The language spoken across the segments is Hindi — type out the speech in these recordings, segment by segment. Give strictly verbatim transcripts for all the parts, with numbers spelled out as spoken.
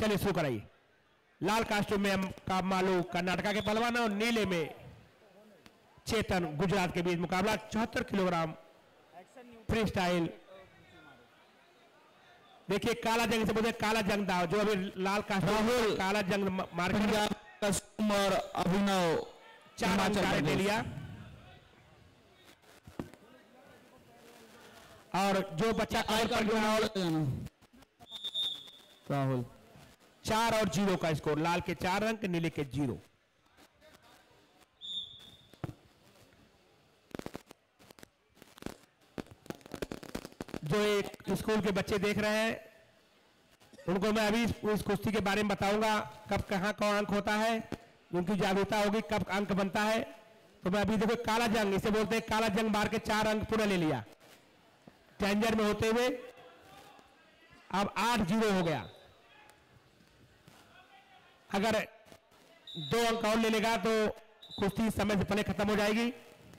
चलिए शुरू कराइए। लाल कास्ट्यूम में का मालू कर्नाटका के पहलवान और नीले में चेतन गुजरात के बीच मुकाबला चौहत्तर किलोग्राम फ्री स्टाइल। देखिए काला जंग से बोलते काला जंग दाव, जो अभी लाल कास्ट्यूम काला जंग मार और अभिनव चार अंक ले लिया। और जो बच्चा राहुल चार और जीरो का स्कोर, लाल के चार अंक नीले के जीरो। जो एक स्कूल के बच्चे देख रहे हैं उनको मैं अभी इस कुश्ती के बारे में बताऊंगा, कब कहां कौन अंक होता है, उनकी जागरूकता होगी कब अंक बनता है। तो मैं अभी देखो काला जंग, इसे बोलते हैं काला जंग मार के चार अंक पूरा ले लिया डेंजर में होते हुए। अब आठ जीरो हो गया, अगर दो अंक और ले लेगा तो कुश्ती समय से पहले खत्म हो जाएगी।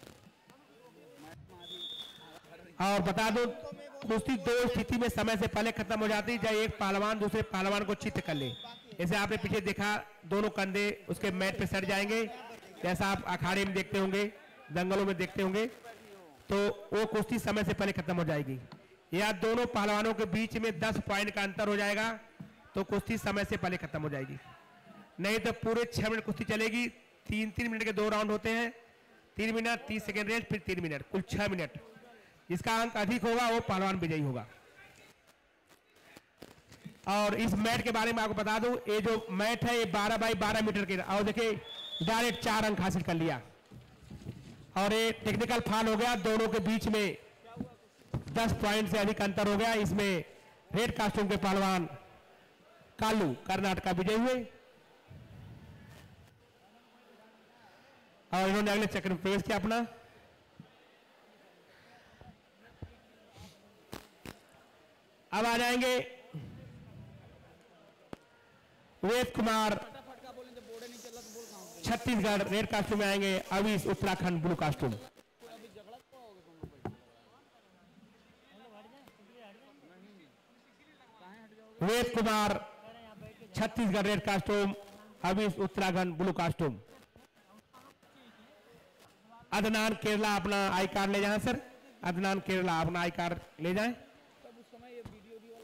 और बता दूं कुश्ती दो स्थिति में समय से पहले खत्म हो जाती है, जब एक पहलवान दूसरे पहलवान को चित्त कर ले। जैसे आपने पीछे देखा दोनों कंधे उसके मैट पे सट जाएंगे, जैसा आप अखाड़े में देखते होंगे, दंगलों में देखते होंगे, तो वो कुश्ती समय से पहले खत्म हो जाएगी। या दोनों पहलवानों के बीच में दस पॉइंट का अंतर हो जाएगा तो कुश्ती समय से पहले खत्म हो जाएगी। नहीं तो पूरे छह मिनट कुश्ती चलेगी। तीन तीन मिनट के दो राउंड होते हैं, तीन मिनट तीस सेकेंड रेस्ट, फिर तीन मिनट, कुल छह मिनट। जिसका अंक अधिक होगा वो पहलवान विजयी होगा। और इस मैट के बारे में आपको बता दूं, ये जो मैट है ये बारह बाई बारह मीटर के, और देखिए डायरेक्ट चार अंक हासिल कर लिया। और ये टेक्निकल फाल हो गया, दोनों के बीच में दस पॉइंट से अधिक अंतर हो गया। इसमें रेड कास्ट्यूम के पहलवान कालू कर्नाटका विजयी हुए और इन्होंने अगले चक्र में प्रवेश किया अपना। अब आ जाएंगे वेद कुमार छत्तीसगढ़ रेड कास्ट्यूम में आएंगे, Avees Uttarakhand blue costume. Ved Kumar Chhattisgarh red costume, Avees Uttarakhand blue costume. Adnan Kerala अपना आई कार्ड ले जाए सर, अदनान केरला अपना आई कार्ड ले जाए।